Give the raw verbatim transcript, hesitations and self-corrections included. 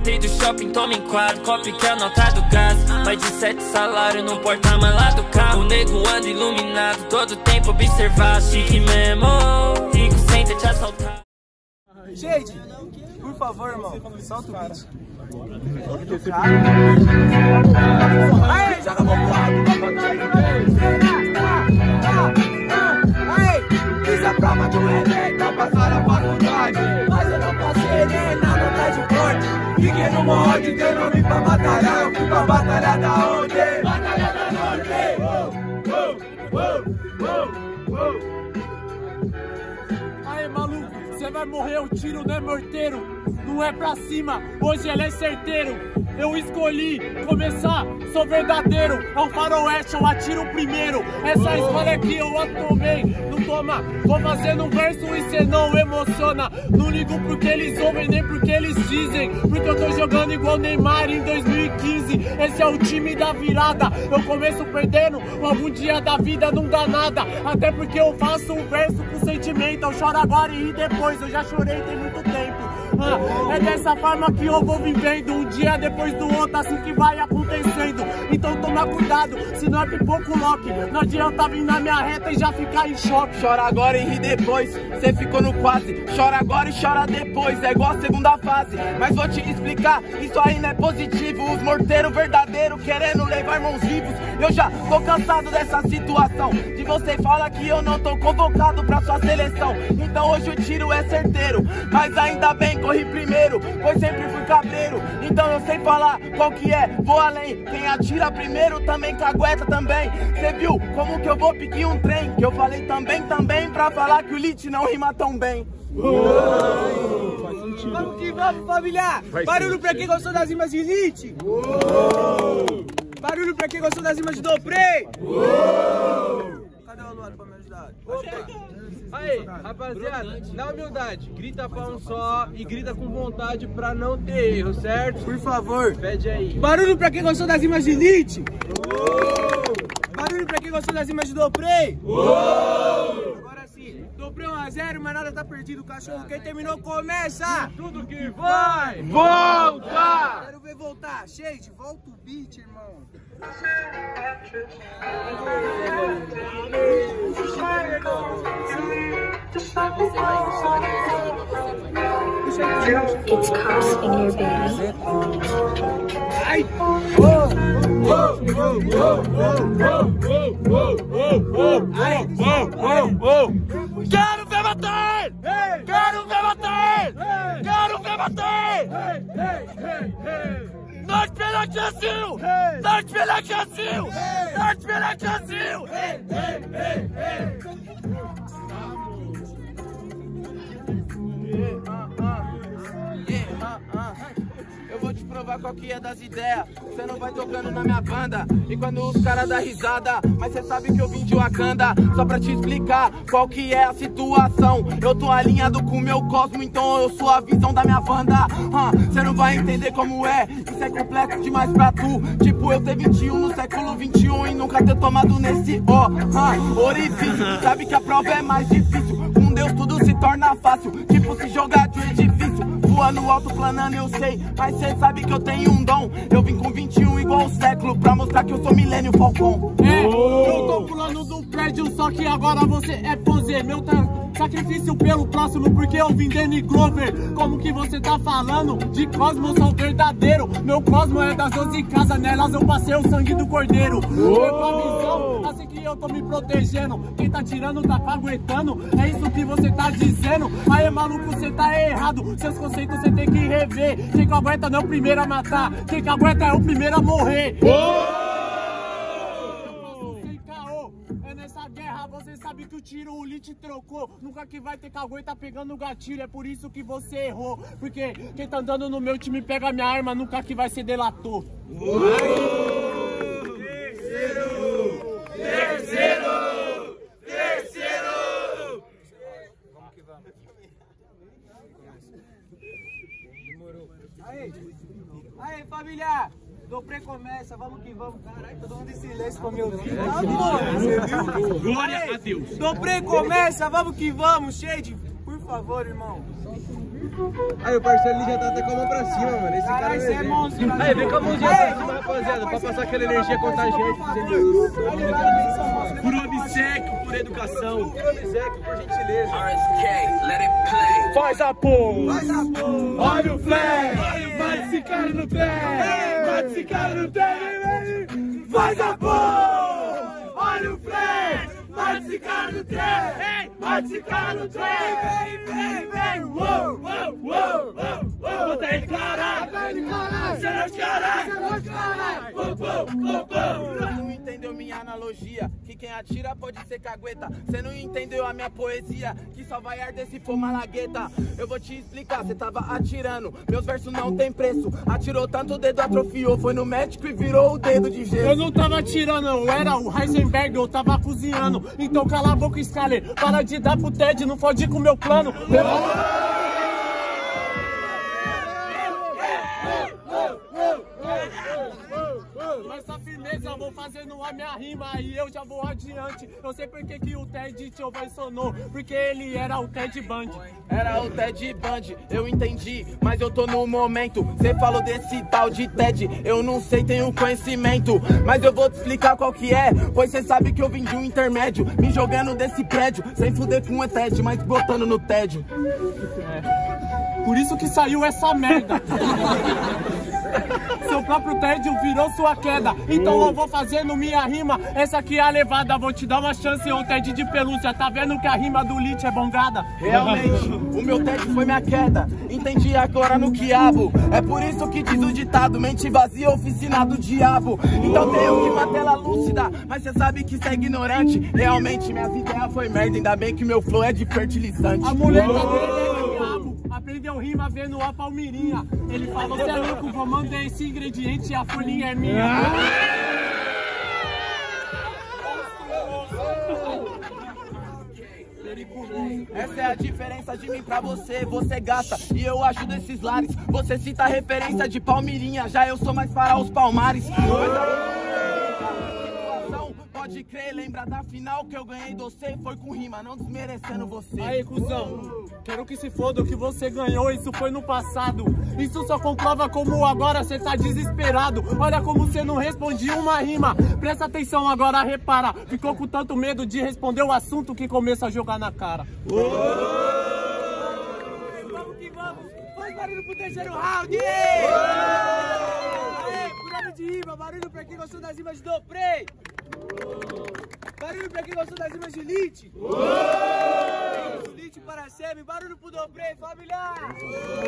Voltei do shopping, toma em quadro, copy que é a nota do gás. Mais de sete salários no porta-malas do carro. O nego anda iluminado, todo tempo observar. Chique mesmo, rico sem ter te assaltar. Gente, por favor, irmão, solta o beat. Aê, joga pro lado, aê, fiz a prova do Enem pra passar a faculdade, mas eu não passei nem na nota de corte. Fiquei no mod, deu nome pra batalhar, eu fui pra batalha da onde? Batalha da Norte! Uou, uou, uou, uou. Aê, maluco, você vai morrer, o tiro não é morteiro, não é pra cima, hoje ele é certeiro. Eu escolhi começar, sou verdadeiro, é um faroeste, eu atiro primeiro. Essa escolha aqui eu a tomei, não toma, vou fazendo um verso e cê não emociona. Não ligo pro que eles ouvem, nem pro que eles dizem, porque eu tô jogando igual Neymar em dois mil e quinze. Esse é o time da virada, eu começo perdendo, algum dia da vida não dá nada. Até porque eu faço um verso com sentimento, eu choro agora e ri depois, eu já chorei tem muito tempo. Ah, é dessa forma que eu vou vivendo, um dia depois do outro, assim que vai acontecendo. Então toma cuidado, senão é pipoco Loki. Não adianta vir na minha reta e já ficar em choque. Chora agora e ri depois, cê ficou no quase. Chora agora e chora depois, é igual a segunda fase. Mas vou te explicar, isso aí não é positivo. Os morteiros verdadeiros querendo levar irmãos vivos. Eu já tô cansado dessa situação, de você falar que eu não tô convocado pra sua seleção. Então hoje o tiro é certeiro, mas ainda bem corri primeiro, pois sempre fui cabreiro. Então eu sei falar qual que é, vou além. Quem atira primeiro também cagueta também. Cê viu como que eu vou pique um trem? Que eu falei também, também, pra falar que o lit não rima tão bem. Uou! Vamos que vamos, família! Barulho pra quem gostou das rimas de Lit! Uou! Barulho pra quem gostou das rimas de Doprey! Uou! Cadê o Luano pra me ajudar? Aí, rapaziada, na humildade, grita pra um só e grita com vontade pra não ter erro, certo? Por favor, pede aí. Barulho pra quem gostou das rimas de Lit! Barulho pra quem gostou das rimas de Doprey! Agora sim, Doprey um a zero, mas nada tá perdido, cachorro. Quem terminou começa! Tudo que vai! Volta! Quero ver voltar. Shade, volta o beat, irmão. It's cops in your baby. Ai! Oh! Oh! Oh! Oh! Oh! Oh! Quero ver bater! Quero ver bater! Quero ver bater! Norte pela Brasil! Norte pela Brasil! Norte pela Brasil! Eu vou te provar qual que é das ideias. Cê não vai tocando na minha banda, e quando os caras dão risada, mas cê sabe que eu vim de Wakanda. Só pra te explicar qual que é a situação, eu tô alinhado com o meu cosmo, então eu sou a visão da minha banda. Cê uh, não vai entender como é, isso é complexo demais pra tu. Tipo eu ter vinte e um no século vinte e um e nunca ter tomado nesse ó uh, orifício. Sabe que a prova é mais difícil, com Deus tudo se torna fácil. Tipo se jogar de um edifício, voando alto, planando, eu sei, mas cê sabe que eu tenho um dom. Eu vim com vinte e um igual o século, pra mostrar que eu sou milênio Falcon. É, eu tô pulando do prédio, só que agora você é pose. Meu sacrifício pelo próximo, porque eu vim Danny Glover. Como que você tá falando de Cosmo, eu sou verdadeiro. Meu Cosmo é das doze casas, nelas eu passei o sangue do cordeiro. Foi pra visão, assim que eu tô me protegendo. Quem tá tirando tá caguetando, é isso que você tá dizendo. Aí maluco, você tá errado, seus conceitos você tem que rever. Quem cagueta não é o primeiro a matar, quem cagueta é o primeiro a morrer. Nessa guerra você sabe que o tiro o Lit trocou. Nunca que vai ter cagueta tá pegando o gatilho. É por isso que você errou, porque quem tá andando no meu time pega minha arma. Nunca que vai ser delator. Terceiro! Terceiro! Terceiro! Vamos que vamos. Demorou. Aí, aí família! Doprey começa, vamos que vamos. Caralho, todo mundo em silêncio pra me ouvir. Tá bom, glória a Deus. Doprey começa, vamos que vamos. Shade, por favor, irmão. Aí o parceiro ele já tá até com a mão pra cima, mano. Esse cara é monstro. Aí, vem com a mãozinha pra cima, rapaziada, pra passar aquela energia contagiante. Por obséquio, por educação. Por obséquio, por gentileza. Faz a porra! Faz a porra! Olha o flash! Bate esse cara no trem! Bate esse cara no trem! Faz a porra! Olha o flash! Bate esse cara no trem! Bate esse cara no trem! Vem, vem, vem! Uou, uou, uou, uou! Bota ele, caralho! Bota ele, caralho! Você não caralho! Você não caralho! Uou, uou, uou! Você não entendeu minha analogia? Que quem atira pode ser cagueta. Você não entendeu a minha poesia? Que só vai arder se for malagueta. Eu vou te explicar, você tava atirando. Meus versos não tem preço. Atirou tanto, o dedo atrofiou. Foi no médico e virou o dedo de gesso. Eu não tava atirando, eu era o Heisenberg, eu tava cozinhando. Então cala a boca, Scaler. Para de dar pro Ted, não fode com o meu plano. Nessa firmeza eu vou fazendo a minha rima e eu já vou adiante. Eu sei porque que o Ted te ovacionou, porque ele era o Ted Band. Era o Ted Band, eu entendi, mas eu tô no momento. Cê falou desse tal de Ted, eu não sei, tenho conhecimento. Mas eu vou te explicar qual que é, pois cê sabe que eu vim de um intermédio. Me jogando desse prédio, sem fuder com o Ted, mas botando no tédio. É. Por isso que saiu essa merda. Seu próprio tédio virou sua queda. Então eu vou fazendo minha rima. Essa aqui é a levada, vou te dar uma chance, ô Ted de pelúcia. Tá vendo que a rima do Lit é bongada? Realmente, o meu Ted foi minha queda. Entendi agora no quiabo. É por isso que diz o ditado: mente vazia, oficina do diabo. Então tenho que manter ela lúcida, mas cê sabe que cê é ignorante. Realmente minha ideia foi merda, ainda bem que meu flow é de fertilizante. A mulher dele é diabo. Aprendeu rima vendo a Palmirinha. Ele falou, cê é louco, vou mandar esse ingrediente e a folhinha é minha. Essa é a diferença de mim pra você. Você gasta e eu ajudo esses lares. Você cita a referência de Palmirinha, já eu sou mais para os Palmares. Pode crer, lembra da final que eu ganhei do você? Foi com rima, não desmerecendo você. Aí, cuzão, quero que se foda o que você ganhou, isso foi no passado. Isso só comprova como agora você tá desesperado. Olha como você não respondia uma rima. Presta atenção agora, repara. Ficou com tanto medo de responder o assunto que começa a jogar na cara. Oh! Vamos que vamos, faz barulho pro terceiro round! Aê, curado de rima, barulho pra quem gostou das rimas de Doprei! Barulho pra quem gostou das rimas de Lit! Lit para sempre, barulho pro Doprei, família!